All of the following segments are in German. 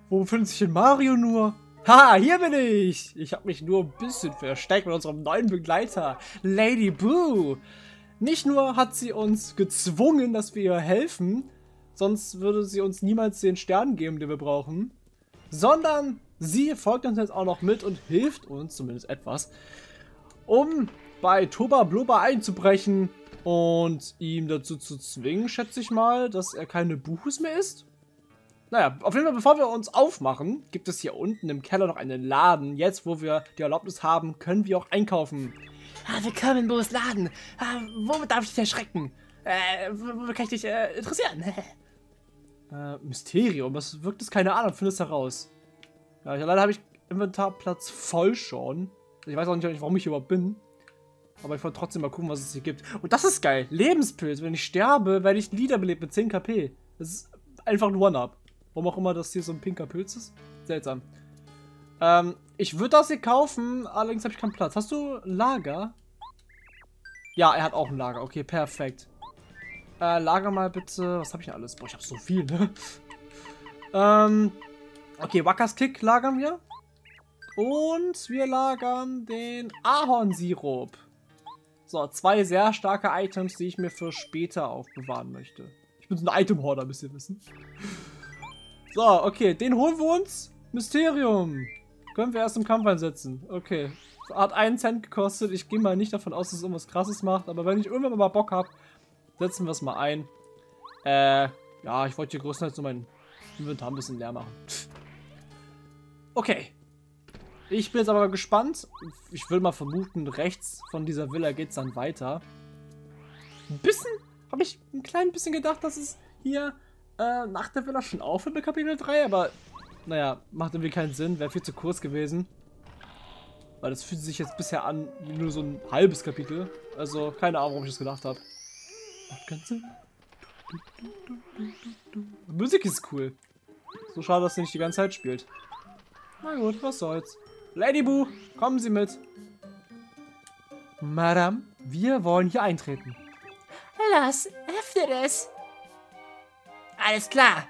Wo befindet sich denn Mario nur? Haha, hier bin ich! Ich habe mich nur ein bisschen versteckt mit unserem neuen Begleiter, Lady Boo. Nicht nur hat sie uns gezwungen, dass wir ihr helfen, sonst würde sie uns niemals den Stern geben, den wir brauchen, sondern sie folgt uns jetzt auch noch mit und hilft uns, zumindest etwas, um bei Toba Bloba einzubrechen und ihm dazu zu zwingen, schätze ich mal, dass er keine Buchus mehr isst. Naja, auf jeden Fall, bevor wir uns aufmachen, gibt es hier unten im Keller noch einen Laden. Jetzt, wo wir die Erlaubnis haben, können wir auch einkaufen. Willkommen in Bo's Laden. Womit darf ich dich erschrecken? Womit kann ich dich interessieren? Mysterium, was wirkt es? Keine Ahnung, findest heraus. Ja, leider habe ich Inventarplatz voll schon. Ich weiß auch nicht, warum ich hier überhaupt bin. Aber ich wollte trotzdem mal gucken, was es hier gibt. Und das ist geil. Lebenspilz. Wenn ich sterbe, werde ich wiederbelebt mit 10 KP. Das ist einfach ein One-Up. Warum auch immer das hier so ein pinker Pilz ist. Seltsam. Ich würde das hier kaufen, allerdings habe ich keinen Platz. Hast du ein Lager? Ja, er hat auch ein Lager. Okay, perfekt. Lager mal bitte. Was habe ich denn alles? Boah, ich habe so viel, ne? Okay, Wackers Kick lagern wir. Und wir lagern den Ahornsirup. So, 2 sehr starke Items, die ich mir für später aufbewahren möchte. Ich bin so ein Item-Horder, müsst ihr wissen. So, okay, den holen wir uns. Mysterium. Können wir erst im Kampf einsetzen. Okay. Hat 1 Cent gekostet. Ich gehe mal nicht davon aus, dass es irgendwas Krasses macht. Aber wenn ich irgendwann mal Bock habe, setzen wir es mal ein. Ja, ich wollte hier größtenteils nur mein Inventar ein bisschen leer machen. Okay. Ich bin jetzt aber gespannt. Ich will mal vermuten, rechts von dieser Villa geht es dann weiter. Ein bisschen, habe ich ein klein bisschen gedacht, dass es hier nach der Villa schon aufhört mit Kapitel 3, aber naja, macht irgendwie keinen Sinn, wäre viel zu kurz gewesen. Weil das fühlt sich jetzt bisher an wie nur so ein halbes Kapitel. Also keine Ahnung, warum ich das gedacht habe. Macht keinen Sinn. Die Musik ist cool. So schade, dass sie nicht die ganze Zeit spielt. Na gut, was soll's. Lady Boo, kommen Sie mit. Madame, wir wollen hier eintreten. Los, öffne es. Alles klar.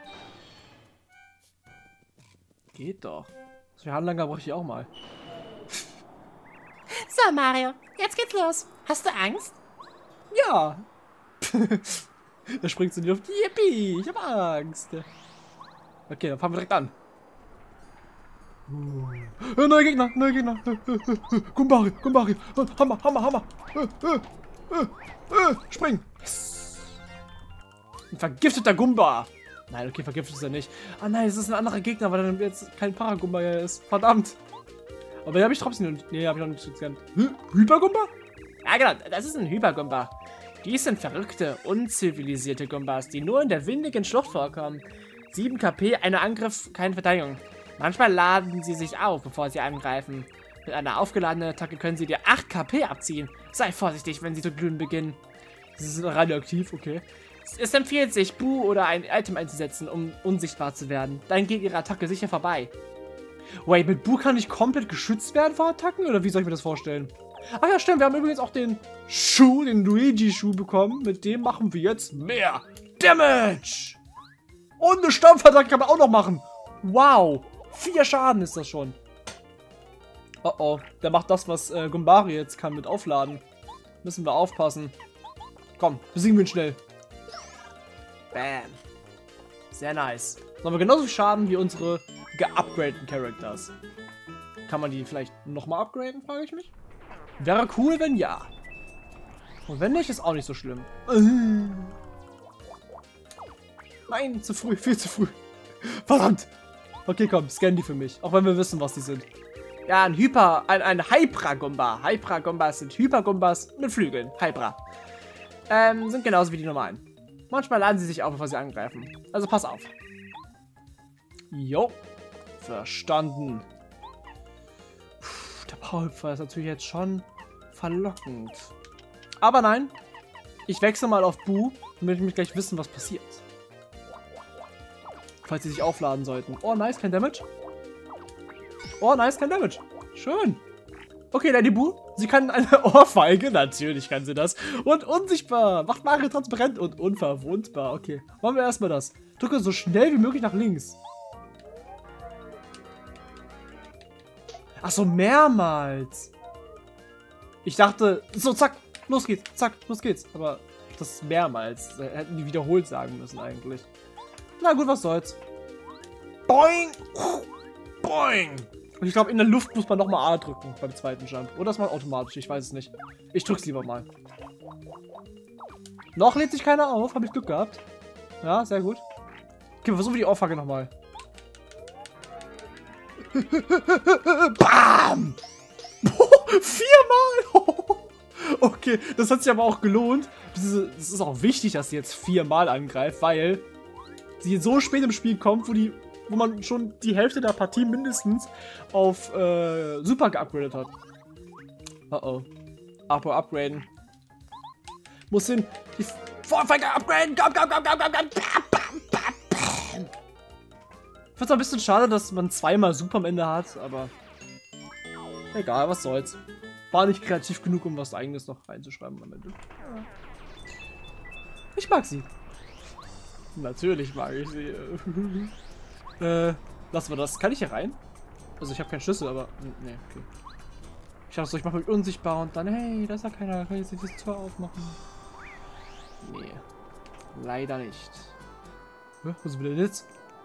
Geht doch. So Handlanger brauche ich auch mal. So, Mario, jetzt geht's los. Hast du Angst? Ja. Da springt sie in die Luft. Yippie, ich habe Angst. Okay, dann fangen wir direkt an. Neue Gegner, neue Gegner. Gumbari, Gumbari. Hammer, Hammer, Hammer. Spring. Ein vergifteter Gumba. Nein, okay, vergiftet ist er nicht. Ah nein, es ist ein anderer Gegner, weil er jetzt kein Paragumba ist. Verdammt. Aber den habe ich trotzdem noch nicht. Nee, habe ich noch nicht gekannt. Hypergumba? Ja, genau, das ist ein Hypergumba. Dies sind verrückte, unzivilisierte Gumbas, die nur in der windigen Schlucht vorkommen. 7 KP, eine Angriff, keine Verteidigung. Manchmal laden sie sich auf, bevor sie angreifen. Mit einer aufgeladenen Attacke können sie dir 8 KP abziehen. Sei vorsichtig, wenn sie zu glühen beginnen. Sie sind radioaktiv, okay. Es empfiehlt sich, Bu oder ein Item einzusetzen, um unsichtbar zu werden. Dann geht ihre Attacke sicher vorbei. Wait, mit Bu kann ich komplett geschützt werden vor Attacken? Oder wie soll ich mir das vorstellen? Ach ja, stimmt, wir haben übrigens auch den Schuh, den Luigi-Schuh bekommen. Mit dem machen wir jetzt mehr Damage. Und eine Stampfattacke kann man auch noch machen. Wow, 4 Schaden ist das schon. Oh oh, der macht das, was Gumbari jetzt kann mit Aufladen. Müssen wir aufpassen. Komm, besiegen wir ihn schnell. Bam. Sehr nice. Dann haben wir genauso viel Schaden wie unsere geupgradeten Characters. Kann man die vielleicht nochmal upgraden, frage ich mich? Wäre cool, wenn ja. Und wenn nicht, ist auch nicht so schlimm. Nein, zu früh, viel zu früh. Verdammt. Okay, komm, scan die für mich. Auch wenn wir wissen, was die sind. Ja, ein Hypra-Gumba. Hypra-Gumbas sind Hyper-Gumbas mit Flügeln. Hypra. Sind genauso wie die normalen. Manchmal laden sie sich auf, bevor sie angreifen. Also pass auf. Jo. Verstanden. Puh, der Powerhüpfer ist natürlich jetzt schon verlockend. Aber nein. Ich wechsle mal auf Bu, damit ich mich gleich wissen, was passiert. Falls sie sich aufladen sollten. Oh, nice, kein Damage. Oh, nice, kein Damage. Schön. Okay, Lady Boo, sie kann eine Ohrfeige, natürlich kann sie das. Und unsichtbar, macht Mario transparent und unverwundbar. Okay, machen wir erstmal das. Drücke so schnell wie möglich nach links. Ach so, mehrmals. Ich dachte, so, zack, los geht's, zack, los geht's. Aber das ist mehrmals. Hätten die wiederholt sagen müssen eigentlich. Na gut, was soll's. Boing! Boing! Und ich glaube, in der Luft muss man nochmal A drücken beim zweiten Jump. Oder ist man automatisch? Ich weiß es nicht. Ich drück's lieber mal. Noch lädt sich keiner auf. Habe ich Glück gehabt. Ja, sehr gut. Okay, wir versuchen die Aufhacke nochmal. Bam! Viermal! Okay, das hat sich aber auch gelohnt. Das ist auch wichtig, dass sie jetzt viermal angreift, weil sie so spät im Spiel kommt, wo man schon die Hälfte der Partie mindestens auf Super geupgradet hat. Oh. Upgraden. Muss hin. Die Vorfänger upgraden. Komm. Ich find's ein bisschen schade, dass man zweimal Super am Ende hat, aber egal, was soll's. War nicht kreativ genug, um was Eigenes noch reinzuschreiben am Ende. Ja. Ich mag sie. Natürlich mag ich sie. Lassen wir das. Kann ich hier rein? Also ich habe keinen Schlüssel, aber... Nee, okay. Ich dachte so, ich mache mich unsichtbar und dann, hey, da ist ja keiner, kann ich jetzt nicht das Tor aufmachen? Nee. Leider nicht. Was ist denn jetzt?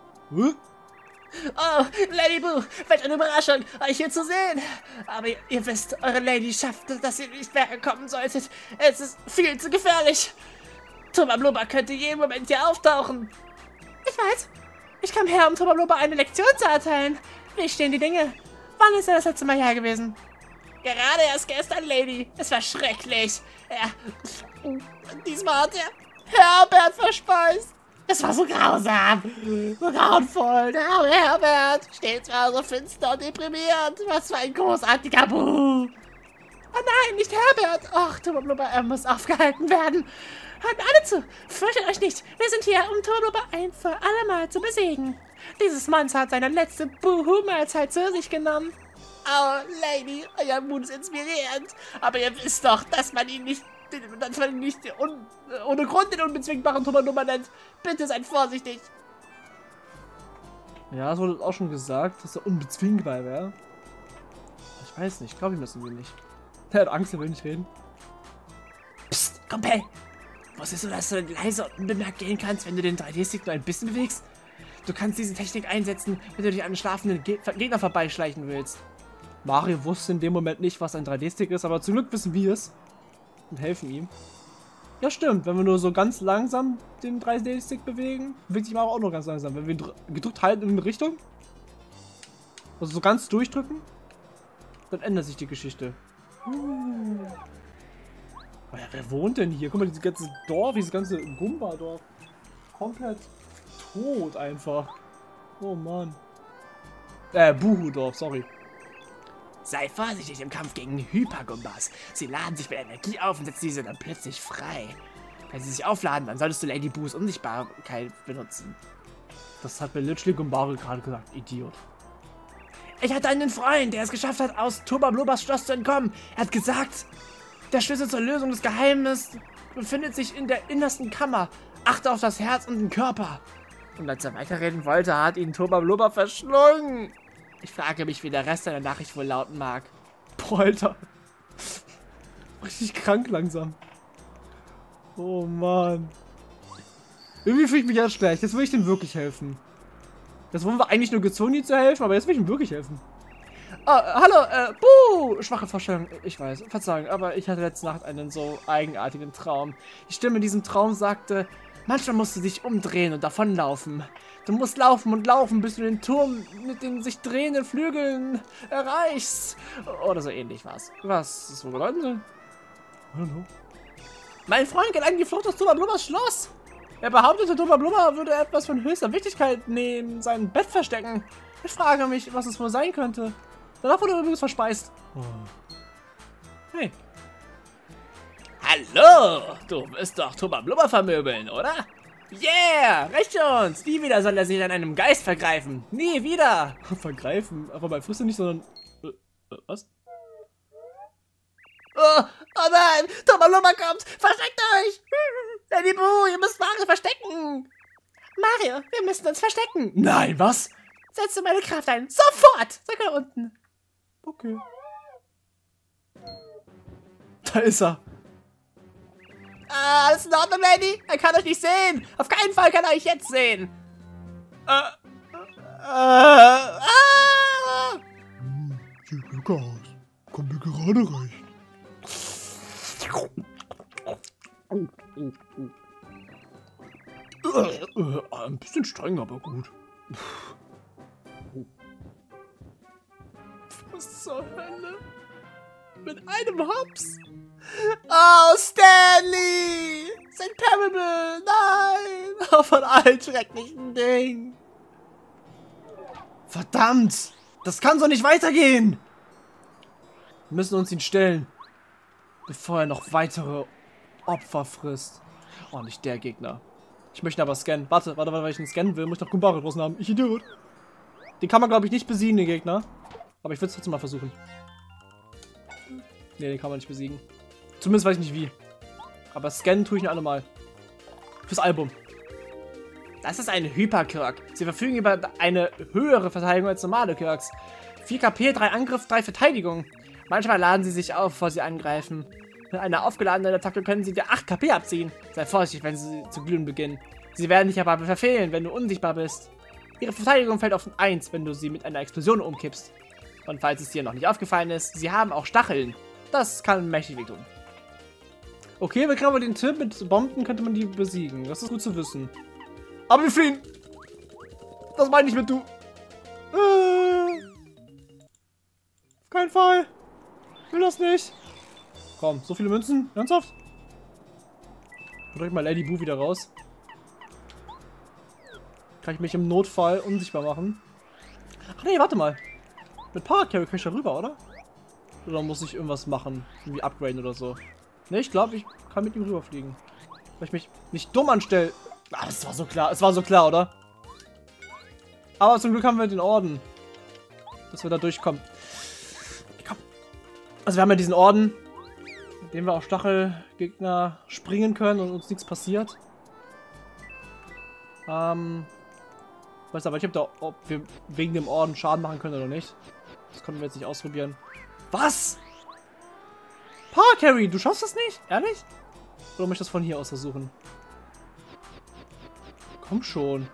Oh, Lady Boo, welch eine Überraschung, euch hier zu sehen. Aber ihr wisst, eure Lady schafft es, dass ihr nicht mehr kommen solltet. Es ist viel zu gefährlich. Toba Blubber könnte jeden Moment hier auftauchen. Ich weiß. Ich kam her, um Toba Blubber eine Lektion zu erteilen. Wie stehen die Dinge? Wann ist er das letzte Mal hier gewesen? Gerade erst gestern, Lady. Es war schrecklich. Diesmal hat er Herbert verspeist. Es war so grausam, so grauenvoll. Der arme Herbert steht zwar so finster und deprimierend. Was für ein großartiger Buh. Oh nein, nicht Herbert. Ach, Toba Blubber, er muss aufgehalten werden. Hört alle zu, fürchtet euch nicht. Wir sind hier, um Toba Blubber ein für alle Mal zu besiegen. Dieses Monster hat seine letzte Buhu-Mahlzeit zu sich genommen. Oh, Lady, euer Mut ist inspirierend. Aber ihr wisst doch, dass man ihn nicht ohne Grund den unbezwingbaren Toba Blubber nennt. Bitte seid vorsichtig. Ja, es wurde auch schon gesagt, dass er unbezwingbar wäre. Ich weiß nicht, glaube ich müssen wir nicht. Er hat Angst, er will nicht reden. Psst, Kumpel. Wusstest du, dass du leise und unbemerkt gehen kannst, wenn du den 3D-Stick nur ein bisschen bewegst? Du kannst diese Technik einsetzen, wenn du dich an einen schlafenden Gegner vorbeischleichen willst. Mario wusste in dem Moment nicht, was ein 3D-Stick ist, aber zum Glück wissen wir es. Und helfen ihm. Ja, stimmt. Wenn wir nur so ganz langsam den 3D-Stick bewegen, bewegt sich Mario auch nur ganz langsam. Wenn wir ihn gedrückt halten in eine Richtung, also so ganz durchdrücken, dann ändert sich die Geschichte. Oh ja, wer wohnt denn hier? Guck mal, dieses ganze Dorf, dieses ganze Gumba-Dorf. Komplett tot einfach. Oh Mann. Buhu-Dorf, sorry. Sei vorsichtig im Kampf gegen Hypergumbas. Sie laden sich mit Energie auf und setzen diese dann plötzlich frei. Wenn sie sich aufladen, dann solltest du Lady Boos Unsichtbarkeit benutzen. Das hat mir literally Gumbaro gerade gesagt, Idiot. Ich hatte einen Freund, der es geschafft hat, aus Toba Blubbers Schloss zu entkommen. Er hat gesagt, der Schlüssel zur Lösung des Geheimnisses befindet sich in der innersten Kammer. Achte auf das Herz und den Körper. Und als er weiterreden wollte, hat ihn Toba Blubber verschlungen. Ich frage mich, wie der Rest seiner Nachricht wohl lauten mag. Boah, Alter. Richtig krank langsam. Oh Mann. Irgendwie fühle ich mich jetzt schlecht. Jetzt will ich dem wirklich helfen. Jetzt wollen wir eigentlich nur Gezoni zu helfen, aber jetzt will ich ihm wirklich helfen. Hallo, Buh! Schwache Vorstellung, ich weiß, Verzeihung, aber ich hatte letzte Nacht einen so eigenartigen Traum. Die Stimme in diesem Traum sagte, manchmal musst du dich umdrehen und davonlaufen. Du musst laufen und laufen, bis du den Turm mit den sich drehenden Flügeln erreichst. Oder so ähnlich war's. Was das wohl bedeuten soll? I don't know. Mein Freund gelang die Flucht aus Toba Blubbers Schloss. Er behauptete, Toba Blubber würde etwas von höchster Wichtigkeit neben seinem Bett verstecken. Ich frage mich, was es wohl sein könnte. Danach wurde er übrigens verspeist. Oh. Hey. Hallo! Du wirst doch Toba Blubber vermöbeln, oder? Yeah! Recht uns! Nie wieder soll er sich an einem Geist vergreifen. Nie wieder! Vergreifen? Aber bei Früchte nicht, sondern... was? Oh nein! Toba Blubber kommt! Versteckt euch! Lady Boo, ihr müsst Mario verstecken! Mario, wir müssen uns verstecken! Nein, was? Setze meine Kraft ein! Sofort! Sag mal unten! Okay. Da ist er. Ah, alles in Ordnung, Lady? Er kann euch nicht sehen. Auf keinen Fall kann er euch jetzt sehen. Sieht gut aus. Kommt mir gerade recht. Ein bisschen streng, aber gut. Was zur Hölle? Mit einem Hops? Oh, Stanley! Sein Parable! Nein! Oh, von allen schrecklichen Dingen! Verdammt! Das kann so nicht weitergehen! Wir müssen uns ihn stellen, bevor er noch weitere Opfer frisst. Oh, nicht der Gegner. Ich möchte ihn aber scannen. Warte, weil ich ihn scannen will, muss ich noch Gumbare draußen haben. Ich Idiot. Den kann man, glaube ich, nicht besiegen, den Gegner. Aber ich will es trotzdem mal versuchen. Ne, den kann man nicht besiegen. Zumindest weiß ich nicht wie. Aber scannen tue ich ihn alle mal. Fürs Album. Das ist ein Hyper-Kirk. Sie verfügen über eine höhere Verteidigung als normale Kirks. 4 KP, 3 Angriff, 3 Verteidigung. Manchmal laden sie sich auf, bevor sie angreifen. Mit einer aufgeladenen Attacke können sie dir 8 KP abziehen. Sei vorsichtig, wenn sie zu glühen beginnen. Sie werden dich aber verfehlen, wenn du unsichtbar bist. Ihre Verteidigung fällt auf 1, wenn du sie mit einer Explosion umkippst. Und falls es dir noch nicht aufgefallen ist, sie haben auch Stacheln. Das kann mächtig wehtun. Okay, wir kriegen aber den Tipp, mit Bomben könnte man die besiegen. Das ist gut zu wissen. Aber wir fliehen! Das meine ich mit du. Auf keinen Fall. Ich will das nicht. Komm, so viele Münzen? Ernsthaft? Drück mal Lady Boo wieder raus. Kann ich mich im Notfall unsichtbar machen? Ach nee, warte mal. Mit Power Carry kann ich da rüber, oder? Oder muss ich irgendwas machen? Irgendwie upgraden oder so? Ne, ich glaube, ich kann mit ihm rüberfliegen. Weil ich mich nicht dumm anstelle. Ah, es war so klar. Es war so klar, oder? Aber zum Glück haben wir den Orden. Dass wir da durchkommen. Komm. Also wir haben ja diesen Orden, mit dem wir auf Stachelgegner springen können und uns nichts passiert. Weiß aber nicht, ob wir wegen dem Orden Schaden machen können oder nicht. Das konnten wir jetzt nicht ausprobieren. Was? Power Carry, du schaffst das nicht? Ehrlich? Oder muss ich das von hier aus versuchen? Komm schon.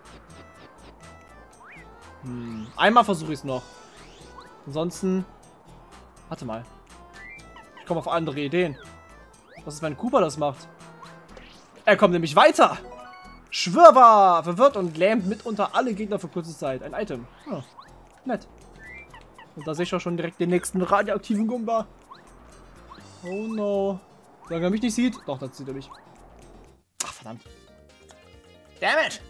Einmal versuche ich es noch. Ansonsten... Warte mal. Ich komme auf andere Ideen. Was ist, wenn Cooper das macht? Er kommt nämlich weiter. Schwirrwarr! Verwirrt und lähmt mitunter alle Gegner für kurze Zeit. Ein Item. Oh, nett. Und da sehe ich auch schon direkt den nächsten radioaktiven Gumba. Oh no. Solange er mich nicht sieht. Doch, das sieht er mich. Ach, verdammt. Damn it!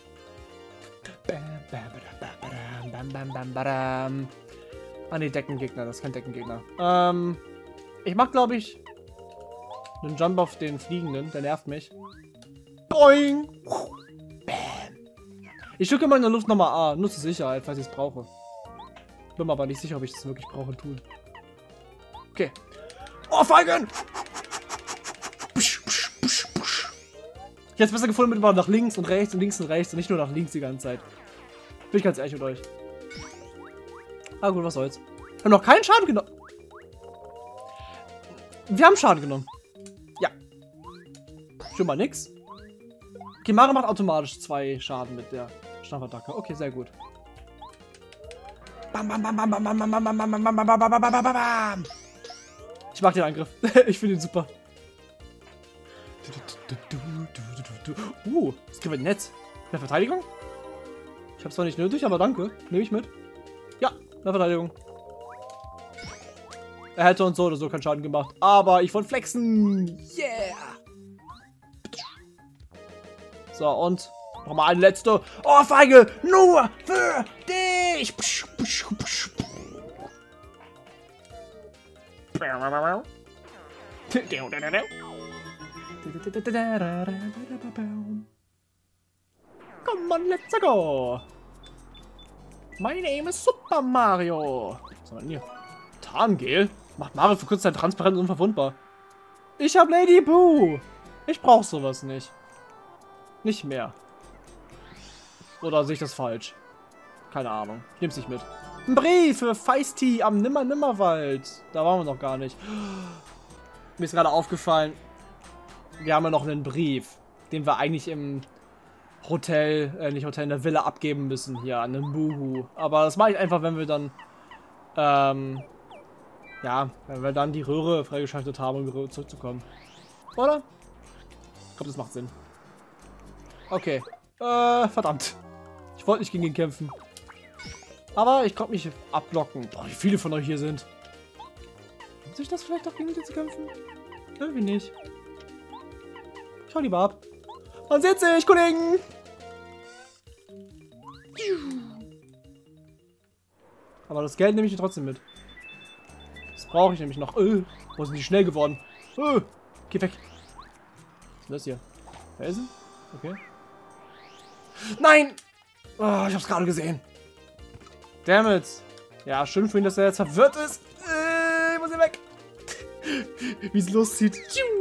Ah ne, Deckengegner. Das ist kein Deckengegner. Ich mach, glaube ich, einen Jump auf den Fliegenden. Der nervt mich. Boing! Bam! Ich drücke immer in der Luft nochmal A. Nur zur Sicherheit, falls ich es brauche. Bin mir aber nicht sicher, ob ich das wirklich brauche tun. Okay. Oh, Feigen! Ich hätte es besser gefunden, mit mal nach links und rechts und links und rechts und nicht nur nach links die ganze Zeit. Bin ich ganz ehrlich mit euch. Ah gut, was soll's. Wir haben noch keinen Schaden genommen. Wir haben Schaden genommen. Ja. Schon mal nix. Kimara macht automatisch 2 Schaden mit der Stampfattacke. Okay, sehr gut. Bam, bam, bam, bam, bam, bam, bam, bam, bam, bam, bam, bam, bam, bam, bam, bam. Ich mag den Angriff. Ich finde ihn super. Das gibt ein Netz. Mehr Verteidigung? Ich hab's zwar nicht nötig, aber danke. Nehme ich mit. Ja, mehr Verteidigung. Er hätte uns so oder so keinen Schaden gemacht. Aber ich wollte flexen. Yeah! So, und nochmal eine letzte Ohrfeige. Nur für dich. Come on, let's go. My name is Super Mario. Was haben wir denn hier? Tarngel? Macht Mario für kurze Zeit transparent und unverwundbar. Ich hab Lady Boo. Ich brauch sowas nicht. Nicht mehr. Oder sehe ich das falsch? Keine Ahnung. Ich nehm's nicht mit. Ein Brief für Feisty am Nimmer-Nimmerwald. Da waren wir noch gar nicht. Mir ist gerade aufgefallen, wir haben ja noch einen Brief, den wir eigentlich im Hotel, nicht Hotel, in der Villa abgeben müssen hier an den Buhu. Aber das mache ich einfach, wenn wir dann, ja, wenn wir dann die Röhre freigeschaltet haben, um wieder zurückzukommen. Oder? Ich glaube, das macht Sinn. Okay. Verdammt. Ich wollte nicht gegen ihn kämpfen. Aber ich konnte mich abblocken. Boah, wie viele von euch hier sind. Lohnt sich das vielleicht auch gegen ihn zu kämpfen? Irgendwie nicht. Schau lieber ab. Man sieht sich, Kollegen! Aber das Geld nehme ich trotzdem mit. Das brauche ich nämlich noch. Wo sind die schnell geworden? Geh weg. Was ist das hier? Felsen? Okay. Nein! Oh, ich hab's gerade gesehen. Dammit. Ja, schön für ihn, dass er jetzt verwirrt ist. Ich muss hier weg. Wie es loszieht.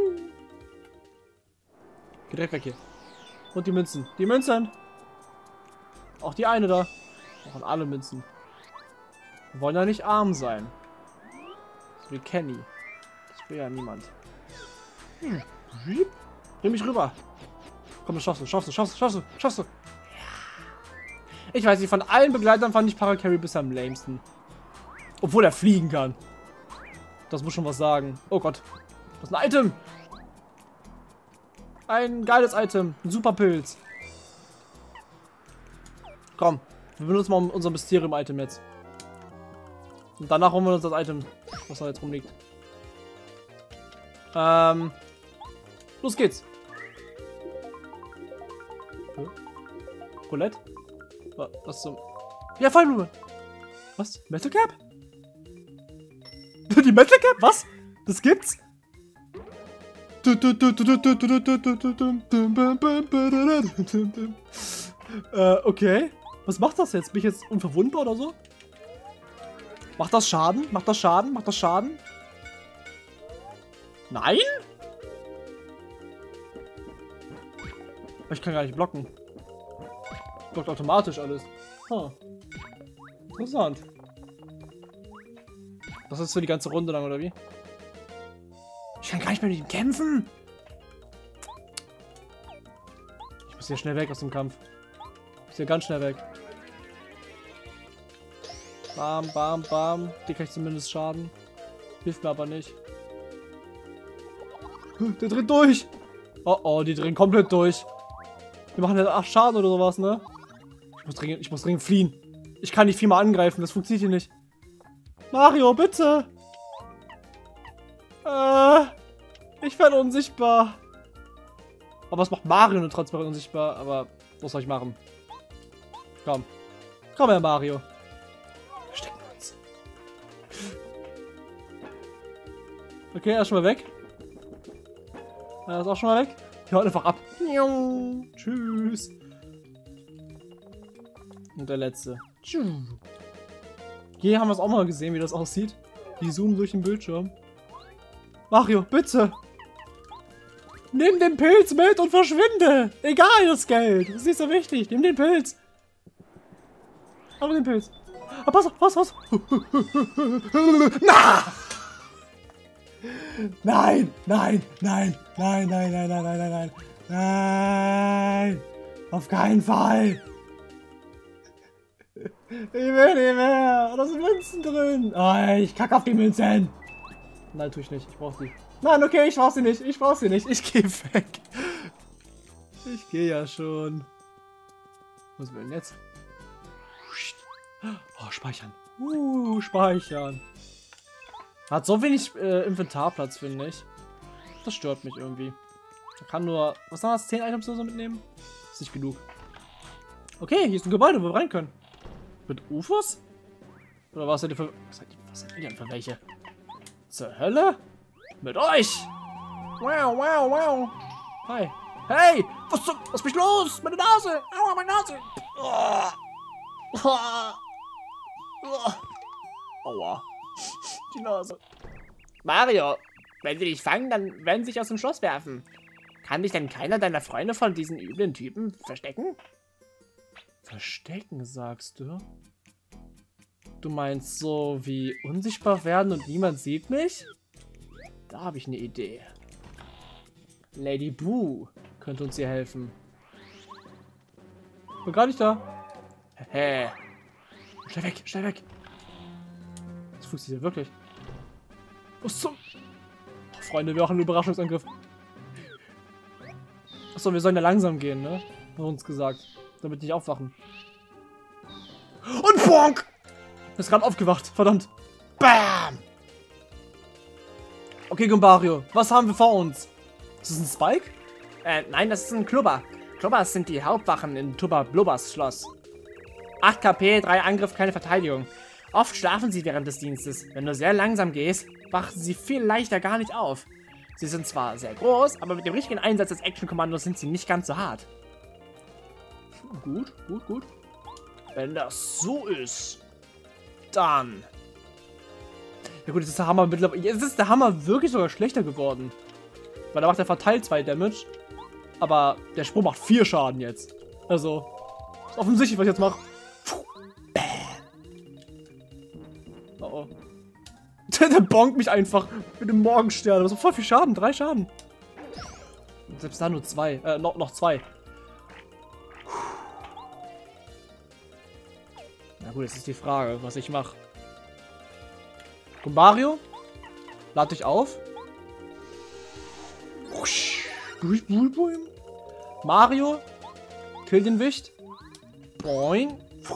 Geh direkt weg hier. Und die Münzen. Die Münzen! Auch die eine da. Auch alle Münzen. Wir wollen ja nicht arm sein. So wie Kenny. Das will ja niemand. Bring mich rüber. Komm, das schaffst du, schaffst du, schaffst du, schaffst du, schaffst du. Ich weiß nicht, von allen Begleitern fand ich Parakarry bisher am lamesten. Obwohl er fliegen kann. Das muss schon was sagen. Oh Gott. Das ist ein Item. Ein geiles Item. Ein super Pilz. Komm. Wir benutzen mal unser Mysterium-Item jetzt. Und danach holen wir uns das Item, was da jetzt rumliegt. Los geht's. Roulette? Was zum... Ja, Fallblume. Was? Metal Cap? Die Metal Cap? Was? Das gibt's? Okay. Was macht das jetzt? Bin ich jetzt unverwundbar oder so? Macht das Schaden? Macht das Schaden? Macht das Schaden? Nein? Ich kann gar nicht blocken. Blockt automatisch alles. Huh. Interessant. Das ist für die ganze Runde lang, oder wie? Ich kann gar nicht mehr mit ihm kämpfen. Ich muss hier schnell weg aus dem Kampf. Ich muss hier ganz schnell weg. Bam, bam, bam. Die kann ich zumindest schaden. Hilft mir aber nicht. Der dreht durch. Oh oh, die drehen komplett durch. Die machen jetzt 8 Schaden oder sowas, ne? Ich muss dringend fliehen. Ich kann nicht viermal angreifen, das funktioniert hier nicht. Mario, bitte! Ich werde unsichtbar. Aber was macht Mario nur trotzdem unsichtbar? Aber was soll ich machen? Komm. Komm her, Mario. Verstecken wir uns. Okay, er ist schon mal weg. Er ist auch schon mal weg. Die haut einfach ab. Tschüss. Und der letzte. Hier haben wir es auch mal gesehen, wie das aussieht. Die zoomen durch den Bildschirm. Mario, bitte! Nimm den Pilz mit und verschwinde! Egal das Geld! Das ist nicht so wichtig. Nimm den Pilz! Aber den Pilz! Ah, pass auf, pass auf! Na! Nein! Nein! Nein! Nein! Nein! Nein! Nein! Nein! Nein! Nein! Nein! Auf keinen Fall! Ich will nicht mehr! Da sind Münzen drin! Oh, ich kacke auf die Münzen! Nein, tue ich nicht. Ich brauch sie. Nein, okay, ich brauch sie nicht. Ich brauch sie nicht. Ich gehe weg. Ich gehe ja schon. Was will denn jetzt? Oh, speichern. Speichern. Hat so wenig Inventarplatz, finde ich. Das stört mich irgendwie. Man kann nur, was waren das, 10 Items oder so mitnehmen? Ist nicht genug. Okay, hier ist ein Gebäude, wo wir rein können. Mit UFOs? Oder was seid ihr für... Was seid ihr denn für welche? Zur Hölle? Mit euch! Wow, wow, wow! Hi! Hey! Was mich los? Meine Nase! Aua, meine Nase! Aua. Die Nase. Mario, wenn sie dich fangen, dann werden sie dich aus dem Schloss werfen. Kann dich denn keiner deiner Freunde von diesen üblen Typen verstecken? Verstecken, sagst du? Du meinst so wie unsichtbar werden und niemand sieht mich? Da habe ich eine Idee. Lady Boo könnte uns hier helfen. Bin gar nicht da. Hä? Schnell weg, schnell weg. Das funktioniert wirklich. Was zum... Oh, Freunde, wir machen einen Überraschungsangriff. Achso, wir sollen ja langsam gehen, ne? Hat uns gesagt. Damit nicht aufwachen. Und bonk! Ist gerade aufgewacht, verdammt. Bam! Okay, Gumbario, was haben wir vor uns? Ist das ein Spike? Nein, das ist ein Klubber. Klubbers sind die Hauptwachen in Tubba Blubbers Schloss. 8 KP, 3 Angriff, keine Verteidigung. Oft schlafen sie während des Dienstes. Wenn du sehr langsam gehst, wachen sie viel leichter gar nicht auf. Sie sind zwar sehr groß, aber mit dem richtigen Einsatz des Action-Kommandos sind sie nicht ganz so hart. Gut, gut, gut. Wenn das so ist, dann... Ja gut, jetzt ist der Hammer mittlerweile... Jetzt ist der Hammer wirklich sogar schlechter geworden. Weil da macht er verteilt 2 Damage. Aber der Sprung macht 4 Schaden jetzt. Also, ist offensichtlich, was ich jetzt mache. Oh oh. Der bonkt mich einfach mit dem Morgenstern. Das ist voll viel Schaden, 3 Schaden. Und selbst da nur 2. Noch 2. Na gut, jetzt ist die Frage, was ich mache. Gumbario, lad dich auf. Mario, kill den Wicht. Boing.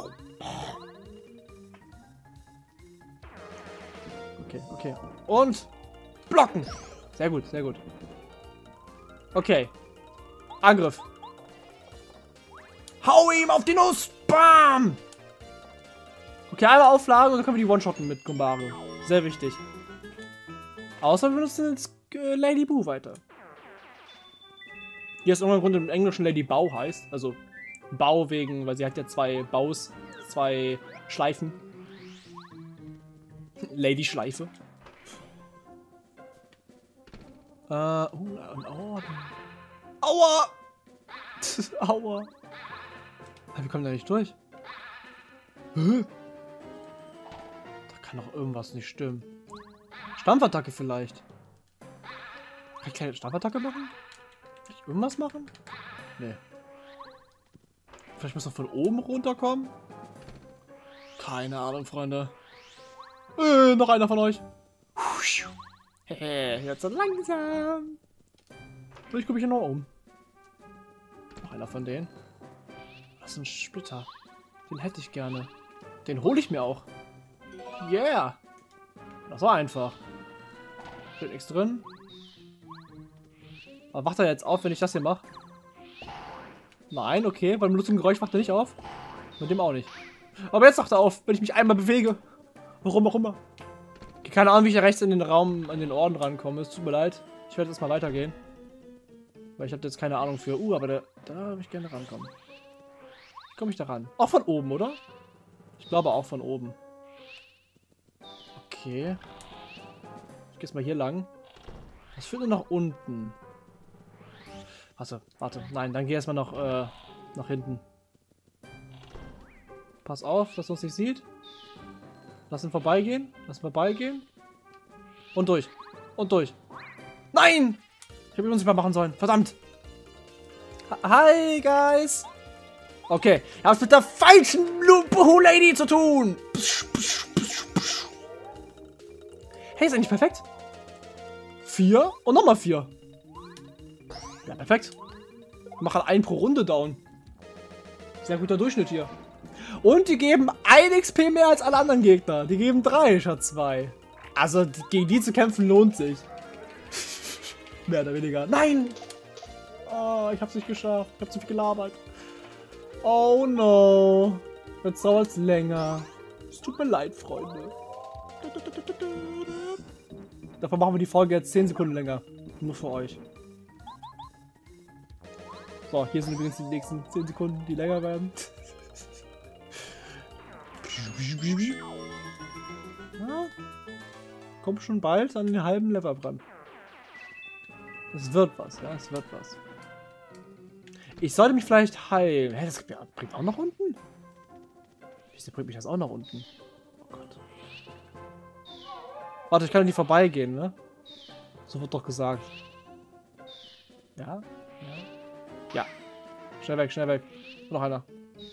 Okay, okay. Und blocken. Sehr gut, sehr gut. Okay. Angriff. Hau ihm auf die Nuss. Bam. Okay, einmal Auflage und dann können wir die One-Shotten mit Gumbario. Sehr wichtig. Außer wir benutzen jetzt Lady Boo weiter. Die aus irgendeinem Grund im Englischen Lady Bau heißt. Also Bau wegen, weil sie hat ja 2 Baus, 2 Schleifen. Lady Schleife. Ein Orden. Aua! Aua. Wir kommen da nicht durch. Hä? Da kann doch irgendwas nicht stimmen. Stampfattacke vielleicht. Kann ich keine Stampfattacke machen? Kann ich irgendwas machen? Nee. Vielleicht muss er von oben runterkommen? Keine Ahnung, Freunde. Noch einer von euch. Hehe, jetzt so langsam. Vielleicht komme ich hier noch um. Noch einer von denen. Das ist ein Splitter. Den hätte ich gerne. Den hole ich mir auch. Yeah. Das war einfach. Steht nichts drin. Aber wacht er jetzt auf, wenn ich das hier mache? Nein, okay. Beim Benutzen Geräusch wacht er nicht auf. Mit dem auch nicht. Aber jetzt wacht er auf, wenn ich mich einmal bewege. Warum auch immer. Okay, keine Ahnung, wie ich da rechts in den Raum, an den Orden rankomme. Es tut mir leid. Ich werde jetzt mal weitergehen. Weil ich habe jetzt keine Ahnung für. Aber da würde ich gerne rankommen. Wie komme ich da ran? Auch von oben, oder? Ich glaube auch von oben. Okay. Ich gehe jetzt mal hier lang. Was führt denn nach unten? Warte. Nein, dann geh erstmal noch nach hinten. Pass auf, dass er uns nicht sieht. Lass ihn vorbeigehen. Und durch. Und durch. Nein! Ich habe uns nicht mal machen sollen. Verdammt. Hi, guys. Okay. Ich hab's mit der falschen Boo Lady zu tun. Hey, ist eigentlich perfekt. 4 und nochmal 4. Ja, perfekt. Ich mache halt 1 pro Runde down. Sehr guter Durchschnitt hier. Und die geben 1 XP mehr als alle anderen Gegner. Die geben 3 statt 2. Also gegen die zu kämpfen lohnt sich. Mehr oder weniger. Nein! Oh, ich hab's nicht geschafft. Ich hab zu viel gelabert. Oh no. Jetzt dauert's länger. Es tut mir leid, Freunde. Davon machen wir die Folge jetzt 10 Sekunden länger. Nur für euch. So, hier sind übrigens die nächsten 10 Sekunden, die länger werden. Ja, kommt schon bald an den halben Level dran. Es wird was, ja, es wird was. Ich sollte mich vielleicht heilen. Hä, das bringt auch nach unten? Wieso bringt mich das auch nach unten? Gott. Warte, ich kann an die vorbeigehen, ne? So wird doch gesagt. Ja? Ja. Ja. Schnell weg, schnell weg. Noch einer.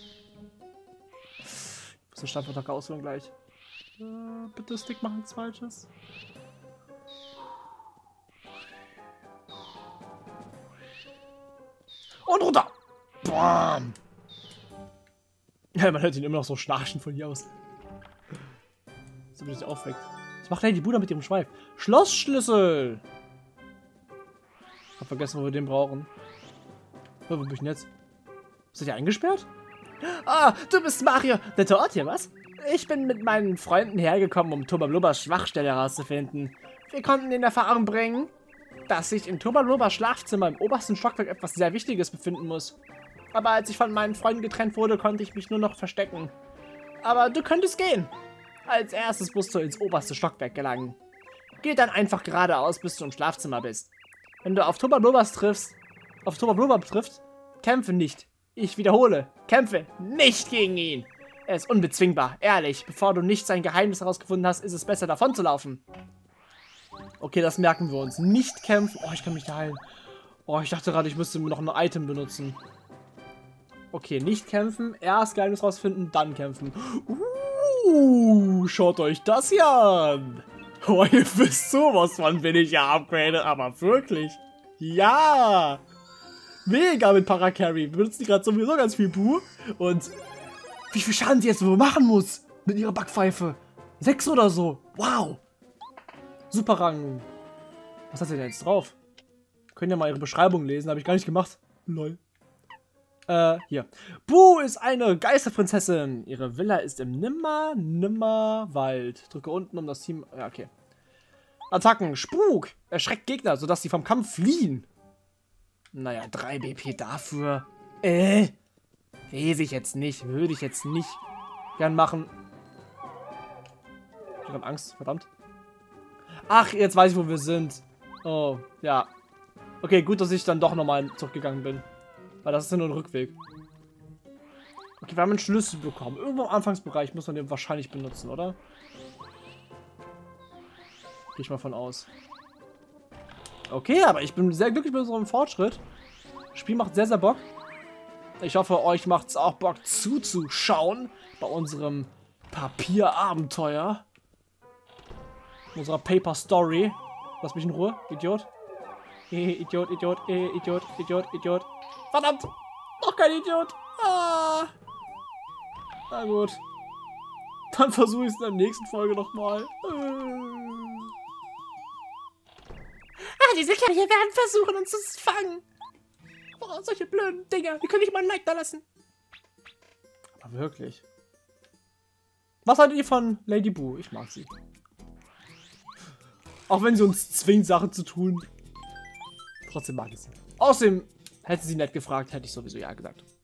Ich muss den Standvertrag ausholen gleich. Bitte Stick machen, nichts Falsches. Und runter! Bam! Ja, man hört ihn immer noch so schnarchen von hier aus. So wie sich aufweckt. Was macht Lady Buddha mit ihrem Schweif? Schlossschlüssel! Hab vergessen, wo wir den brauchen. Wo bin ich denn jetzt? Seid ihr eingesperrt? Ah, du bist Mario. Der Ort hier, was? Ich bin mit meinen Freunden hergekommen, um Tobalobas Schwachstelle herauszufinden. Wir konnten in Erfahrung bringen, dass sich in Tobalobas Schlafzimmer im obersten Stockwerk etwas sehr Wichtiges befinden muss. Aber als ich von meinen Freunden getrennt wurde, konnte ich mich nur noch verstecken. Aber du könntest gehen. Als erstes musst du ins oberste Stockwerk gelangen. Geh dann einfach geradeaus, bis du im Schlafzimmer bist. Wenn du auf Tobalobas triffst, kämpfe nicht. Ich wiederhole, kämpfe nicht gegen ihn. Er ist unbezwingbar, ehrlich. Bevor du nicht sein Geheimnis herausgefunden hast, ist es besser, davon zu laufen. Okay, das merken wir uns. Nicht kämpfen. Oh, ich kann mich da heilen. Oh, ich dachte gerade, ich müsste noch ein Item benutzen. Okay, nicht kämpfen, erst Geheimnis rausfinden, dann kämpfen. Schaut euch das hier an. Oh, ihr wisst sowas von, wenn ich ja upgrade, aber wirklich. Ja. Mega mit Paracarry. Wir benutzen die gerade sowieso ganz viel Bu. Und wie viel Schaden sie jetzt wohl machen muss mit ihrer Backpfeife. 6 oder so. Wow. Super Rang. Was hat sie denn jetzt drauf? Können ja mal ihre Beschreibung lesen. Habe ich gar nicht gemacht. Lol. Hier. Bu ist eine Geisterprinzessin. Ihre Villa ist im Nimmerwald. Drücke unten, um das Team... Ja, okay. Attacken. Spuk. Erschreckt Gegner, sodass sie vom Kampf fliehen. Naja, 3 BP dafür. Lese ich jetzt nicht. Würde ich jetzt nicht gern machen. Ich habe Angst, verdammt. Ach, jetzt weiß ich, wo wir sind. Oh, ja. Okay, gut, dass ich dann doch nochmal zurückgegangen bin. Weil das ist ja nur ein Rückweg. Okay, wir haben einen Schlüssel bekommen. Irgendwo im Anfangsbereich muss man den wahrscheinlich benutzen, oder? Gehe ich mal von aus. Okay, aber ich bin sehr glücklich mit unserem Fortschritt. Das Spiel macht sehr, sehr Bock. Ich hoffe, euch macht es auch Bock zuzuschauen bei unserem Papierabenteuer. Unserer Paper Story. Lass mich in Ruhe, Idiot. Idiot, Idiot, Idiot, Idiot, Idiot. Verdammt! Noch kein Idiot! Ah. Na gut. Dann versuche ich es in der nächsten Folge nochmal. Diese Kerle werden versuchen, uns zu fangen. Oh, solche blöden Dinger. Wir können nicht mal ein Like da lassen. Aber wirklich. Was haltet ihr von Lady Boo? Ich mag sie. Auch wenn sie uns zwingt, Sachen zu tun. Trotzdem mag ich sie. Außerdem, hätte sie nett gefragt, hätte ich sowieso ja gesagt.